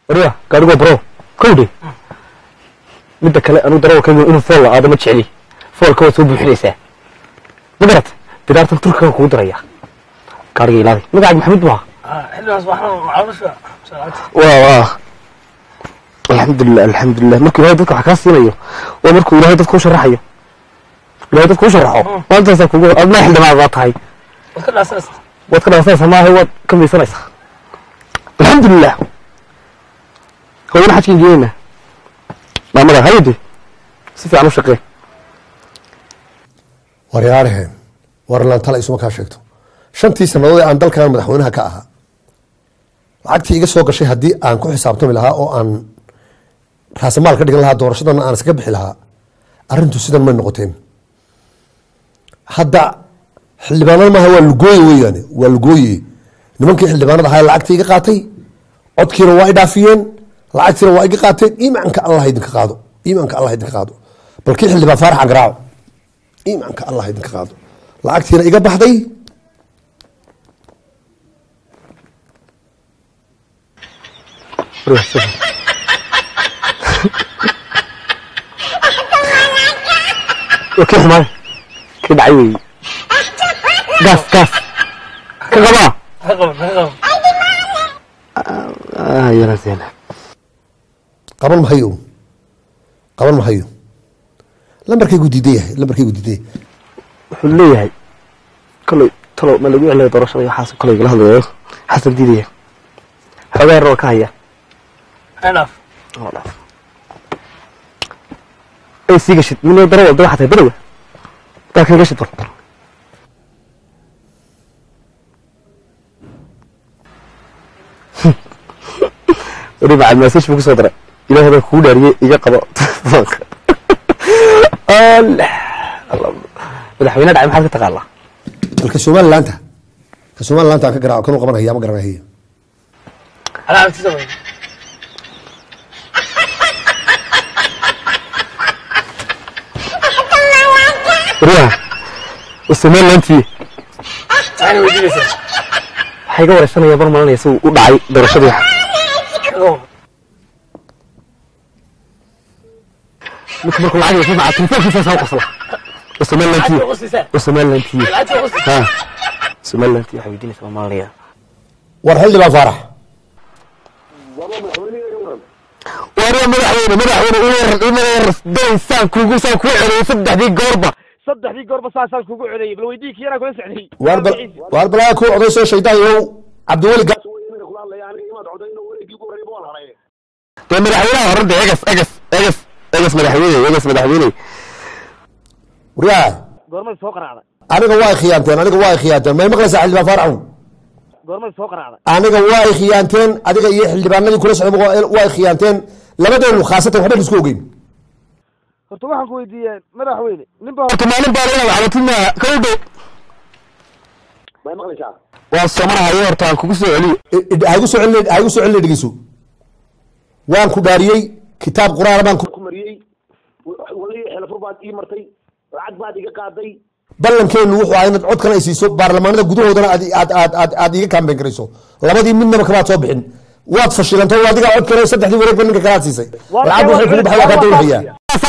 وريا قالوا برو كودي مدة كلا أنا دراو كذا إنه فول هذا ما تشعلي فول كوت وبحريسة مقرت تدار تنترك كود ريا كارجي لابي مقعد محمد بها حلو أصبحنا معروفة واه الحمد لله الحمد لله مركو هذا دكتور حكاس يليه ومركو هذا دكتور شرحيه لا دكتور شرحه ما أنت سأقول الله يحل ما ضاط هاي وكل أساس ما هو كم يصير الحمد لله هو أنا حكي جينا ما مرة هيدي سيفي عنو شقيه waryaaraheen warlaan tala isuma kaa sheegto 5 sanadood aan dalkan madaxweynaha ka ahaa lacagtii iga soo gashay haddii aan ku xisaabtami lahaa oo aan raasamaal ka dhigan lahaa doorashadan aan iska bixi lahaa arrintu sidan ma noqoteen hadda xildhibaanada maaha waa lugooye weeyaane waa lugooye nimankii xildhibaanada ahaa lacagtii iga qaatay codkiina waa i dhaafiyeen lacagtiina waa iga qaateen iimaanka allah idinka qaado iimaanka allah idinka qaado balkii xildhibaan faarax aan garaaco iimaanka allah idinka qaado lacagtiina iga baxday وكيف معي كده عيوي قاف كغبا يا نزين qaban mahayo lambarkaygu diiday wuxuu leeyahay kolay talo ma lagu celinayo doorashada iyo xasan kolay la hadlayo xasan diidaya xogaa roo ka haya enough ay sii gashid min daro wada waxay badawa laakiin gashid bar وري بعد ما سيش بكسو درا إلى هذا كود أريه إجا قبا الله مدحوينا دعم حركة تقالله الكسومان لانتا كقرأ كانوا قبنا هي ما قرأنا هي أنا عم تسوي ريا والسمان لانتي أنا ودي بس حاجة ورشنا يا برمان يسوي ودعي درشة دي ممكن كل حاجة يشوف على التليفون في ساعة وصلها والسمان لانتي ها السمان لانتي حبيبتي سلام عليكم ورحل لي فرح ورا مدحوينه دين سان كوغو سان كو علي صدح دي قربة سان كوغو علي بل ويديك يانا كل سعدي واربلا كو عدو سو شيطان يو عبد الولي ده مدحوينه ورد اجس مدحوينه وريا قرمة سوق رعدة aniga waa khiyaanteen may maqlaysaa xildhibaan faaraxun قرمة سوق رعدة aniga waa khiyaanteen adiga iyo xildhibaanadii kula socda waa khiyaanteen labadeenu khaasatan waxba isku ogeyn horta waxaan ku weydiiyay madaxweyne ninbaa calatina kawdho may maqlaysaa waa somarahayo horta aan kugu soo celiyo haygu soo celin dhegeyso waan ku dhaariyey kitaab quraan baan ku mariyey wali xilafur baad ii martay lacag baad iga qaaday ballankeenu wuxuu ahaa inaad codkan ay siiso baarlamaanada gudahoodana aad iga kaambeyn garayso labadii midnaba kamaad soo bixin waad fashilantay oo adiga codkan saddexdii wareeg ninka kalaad siisay lacag waxay kugu baxay waa kaa dowlayaa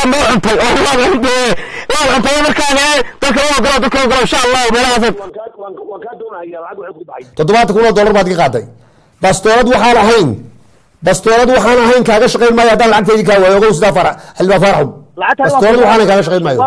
$7,000 baad iga qaaday bastoolad waxaan ahayn kaaga shaqayn maayo haddaan lacagtaydi kaa waayo ogow sidaa farax xildhibaan faaraxum bastoolad waxaan kaaga shaqayn maayo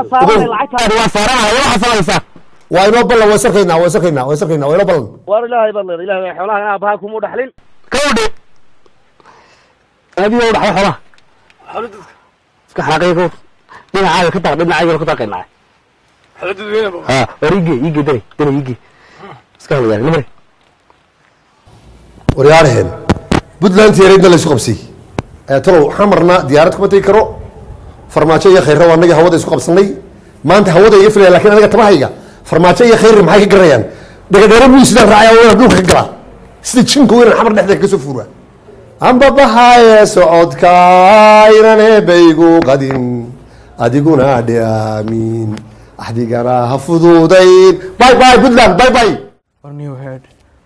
waa inoo ballan way sarkaynaa waa inoo ballan war ilaahay ballan ilaahay xoolaha aabaha kuma dhaxlin kawdhe abiyo u dhaxay xoolaha iska xaqay ko dhinacaaga ka taaq dhinacaaga ka taaqaynaa ha warigi dare iska hawiyaan nimare waryaaraheen puntland yareedna la isku qabsay talow xamarna diyaarad kuma tegi karo farmaajo iyo khayra waa anagii hawada isku qabsanay maanta hawada iga filaya laakiin aniga tamahayga farmaajo iyo khayri maxay ka garanayaan dhagadheere buu sidaan raacaya waa dhulka ka galaa sida jinka weynan xamar dhexdeeda kasoo fuura amba baxaaye socodka inan eebaygu qadin adiguna dhiaamiin axdigana ha fuduudayn bye puntland bye Our new head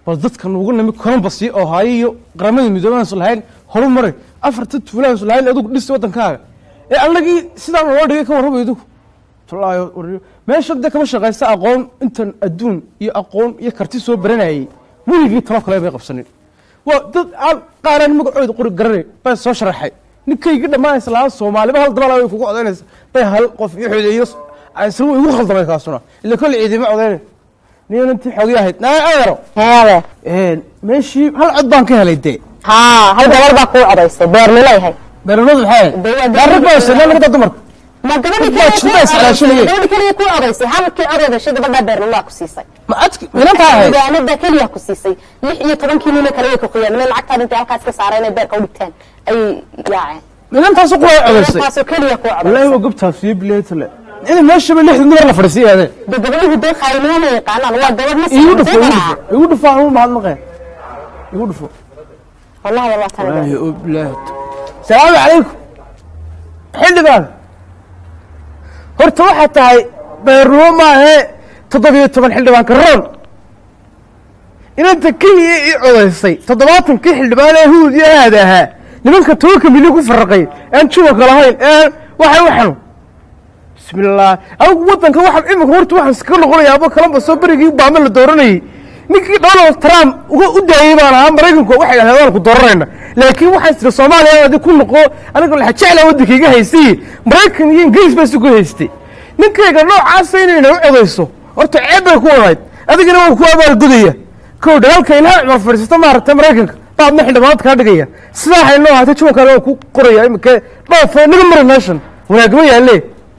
bal dadkan ugu nimi Columbus oo haayo qaramada midoobay sulhayn horumar afarta tuulaan sulhayn adigu dhis wadankaaga ee allagii sidaan loo dhigay ka warrabaydu tolaayo meesha dadka kama shaqeysta aqoon intan adduun iyo aqoon iyo karti soo baranayay weligii talo kale bay qabsanin waa dad qaaran magacooda qori garay baa soo sharaxay ninkayga dhamaan islaam Soomaaliba hal dabal ay kugu codeynaysa bay hal qof iyo xudeeyo ay soo ugu khaldamay kaasuna ila kulli ciidimo codeynay نيو انت حقيقة نايرو هذا ماشي هل عد بان كهليدي ها هل دور با كو عديسay beer milay hay beerladu maxay darbaas la laga dadmar ma gabadhi kaliya ku cadaysay halkii arada shida bada beer la ku siisay ma adk milan tahay gaanada kaliya ku siisay 16 kiilo kaliya ku qiyaam min lacagta inta halkaas ka saarayna beerka u dhigtaan ay yaaceen milan taas ku cadaysay taas kaliya ku cadaysay wallahi waqabta fi bileetle إذا ما شبه اللي إحنا نروح فرسية هذا. دقيقة ده خاينين يقالون هو الدور مسك. يودفع هو مع المقام. يودفع. والله تعالى. والله أبلاد. السلام عليكم. حل بال. هرتوا حتى هاي بروما هي تضبيط طبعا حل بال كرون. إن أنت كي عوضي تضبط كي حل بال هو هذا ها. لمن كتوك اللي يكون فرقين. أنت شو كلاهين وحلو. بسم الله أو وطنك واحد إمك ورت واحد سكر له يا أبو كلام بس بريء بعمل الدورني نيجي دولار ترام ودعي أنا أمريكا واحد هذول كدورنا لكن واحد في الصومال هذا كل نقو أنا أقول حتى على ودك يجي هيسي أمريكا إنجليز بس يقول هيستي نيجي قالوا عاصين إنه عضيسو ورت عيب يكون وايد هذا كنا هو كوابر الجودية كود هالك إنها ما فرست ما رت أمريكا بعد نحن ما تكادجية سلاح إنه هذا شو كانوا كوريا يمكن ما فنمر الناشن ولا قوية ليه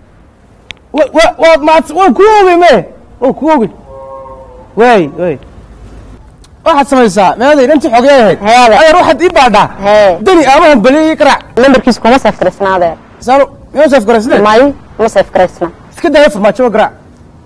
وكوغي ما وكوغي واي واحد سميسا ما هذا انت حقيقه هذا اي روح دي بعدا دني امام بلي يقرا نمبركيس كما سافرسنا هذا صاروا يوم سافرسنا ماي ما سافرسنا كده يفهم ما تشوف قرا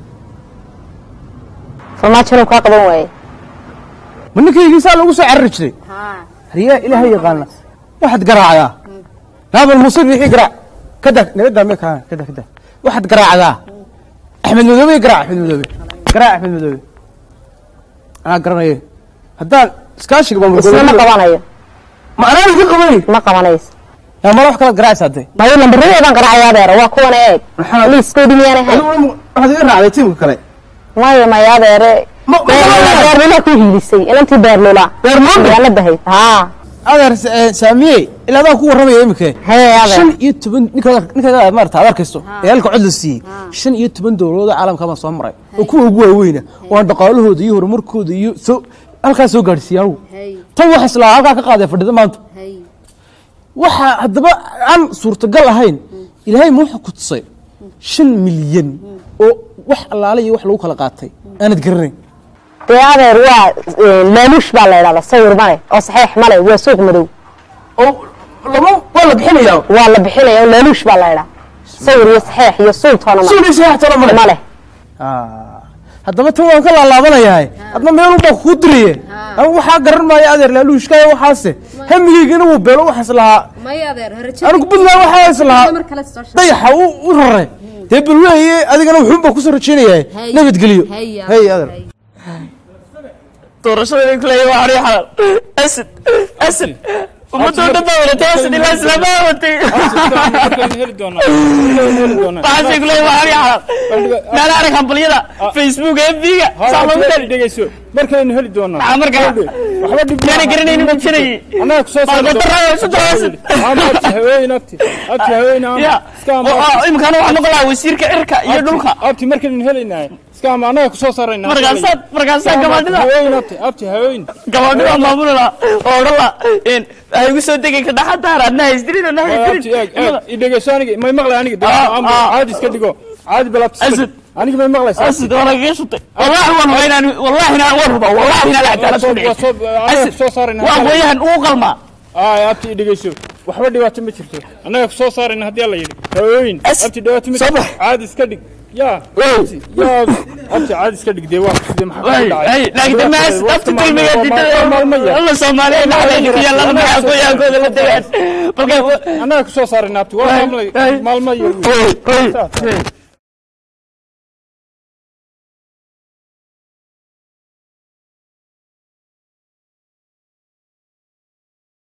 فما تشوف كاقبن واي منك يجي سال ugu soo carrijay riya ilaahay yaqaan واحد قراعه هذا المصير يقرا كده نبدا مكان كده واحد قراع ذا أحمد مذوبي قراع أحمد مذوبي أنا قرنيه هذا سكاشي قبل ما قوانيه ما أنا اللي قبلي ما قوانيس يا ما روح كلا قراع سادي ما يلا بريه بان قراع يا دير وكون ايه ليس كودي يعني هذا يرى على تيم كلا ما يا دير ما لا كويسي انت بير لولا بير ما يلا بهي ها هذا سامي إلا ذا كور ربي يمك هذا شن يتبن نكذا مرت هذا كيسو يالك عدل السي شن يتبن دولة عالم كمان صمرة وكوه جوا وينه وعند قاله ديو رمركو ديو سو هالك سو قارسياو تو حصل هالك كقاعدة فرد ما أنت وح هذا بقى عن صورة قال هين إلى هاي مو حكوتصي شن مليون وح الله عليه وح لو خلقاتي أنا تقرني هذا روا لانوش بالله صور ماله أو صحيح ماله وسوق مدو أو لما والله بحني والله بحني لانوش بالله صور صحيح يصور ترى صور صحيح ترى ماله هذا ما توه كلا الله بنا ياهي هذا ما يروح خضريه أو حاجر ما يقدر لانوش كاي وحاسه هم يجينا وبلو وحصلها ما يقدر أنا قبلنا وحصلها طيح ورره تبلوه هي هذا كانوا حبة كسر تشينيه نبت قليو هي هذا تورشوا كلي وحري حلال أسد وما تقول دبابة تأسد إلا سلامتي بعد كلي وحري حلال ما نعرف هم بليدا فيسبوك FB سامون تاني markay in heli doonaa marka waxba dib yani garanayni ma jiray anaga soo saaray haweenagti imkaan waxaan noqolaa wasiirka cirka iyo dhulka abti markay in helinay iskaam anaga ku soo saarayna markaasad gabadhida haweenagti abti haween gabadhida maamulada oo dhala in ay ugu soo degay ka dhaxadaar adna haysdirin idhageysaaniga may maqlay aniga caadi iska dhigo caadi balabtis أنا كمان مغلس أسد وأنا قيشته والله والله أنا وربا والله أنا لا تعرف أسد وأبويا أوقل ما يا أبتي دقيسو وحبدي واتم بتشرتو أنا كسو صار إن هدي الله يدي هوين أبتي دواتي صبح عادي سكدك يا أبتي عادي سكدك ديوان زي ما حكيت لكن ما أبتي تلمي الله سامعني عليك يلا ما أقول يا أقول لا تبعد أنا كسو صار إن أبتي والله مال ما